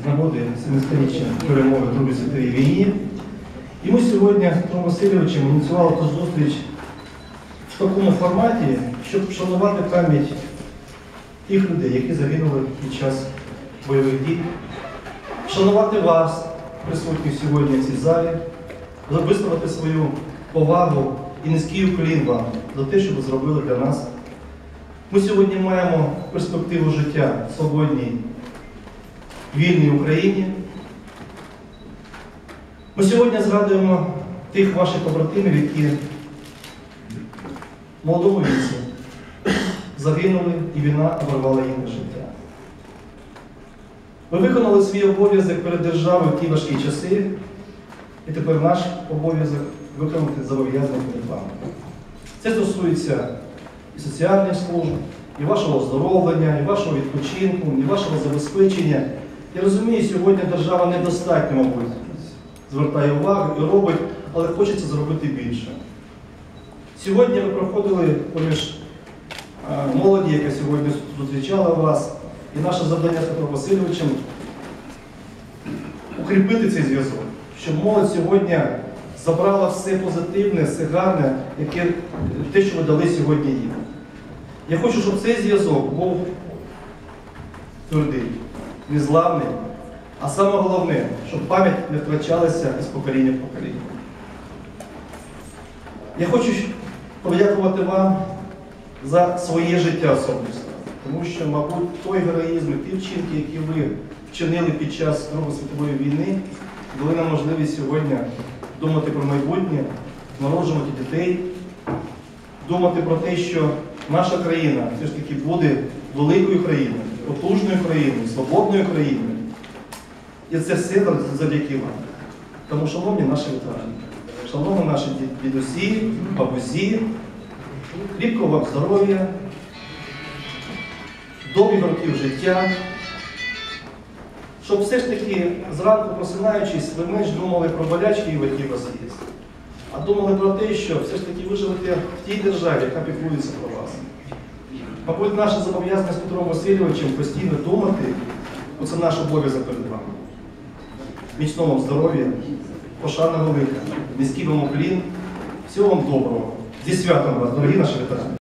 нагоди 70-річчя перемоги в Другій світовій війні. І ми сьогодні з Петром Васильовичем ініціювали ту зустріч в такому форматі, щоб вшанувати пам'ять тих людей, які загинули під час бойових дій, вшанувати вас, присутніх сьогодні в цій залі, висловити свою повагу і низький уклін вам за те, що ви зробили для нас. Ми сьогодні маємо перспективу життя в свободній, вільній Україні. Ми сьогодні згадуємо тих ваших побратимів, які в молодому віці загинули, і війна обірвала їхнє життя. Ви виконали свій обов'язок перед державою в ті важкі часи, і тепер наш обов'язок виконати зобов'язання перед вами. Це стосується і соціальних служб, і вашого оздоровлення, і вашого відпочинку, і вашого забезпечення. Я розумію, сьогодні держава недостатньо, мабуть, звертає увагу і робить, але хочеться зробити більше. Сьогодні ви проходили поміж молоді, яка сьогодні зустрічала вас, і наше завдання з Петром Васильовичем укріпити цей зв'язок, щоб молодь сьогодні забрала все позитивне, все гарне, те, що ви дали сьогодні їм. Я хочу, щоб цей зв'язок був твердий, незламний, а саме головне, щоб пам'ять не втрачалася із покоління в покоління. Я хочу подякувати вам за своє життя особисто, тому що, мабуть, той героїзм, ті вчинки, які ви вчинили під час Другої світової війни, дали нам можливість сьогодні думати про майбутнє, народжувати дітей, думати про те, що наша країна все ж таки буде великою країною, потужною країною, свободною країною. І це все завдяки вам. Тому, шановні наші ветерани, шановні наші дідусі, бабусі, кріпкого вам здоров'я, довгих років життя, щоб все ж таки зранку просинаючись, ви менш думали про болячки, які у вас є, а думали про те, що все ж таки ви живете в тій державі, яка піклується про вас. Мабуть, наше зобов'язання з Петром Васильовичем постійно думати, оце наш обов'язок перед вами. Міцного вам здоров'я, пошана велика, низький вам уклін, всього вам доброго. Зі святом вас, дорогі наші ветерани!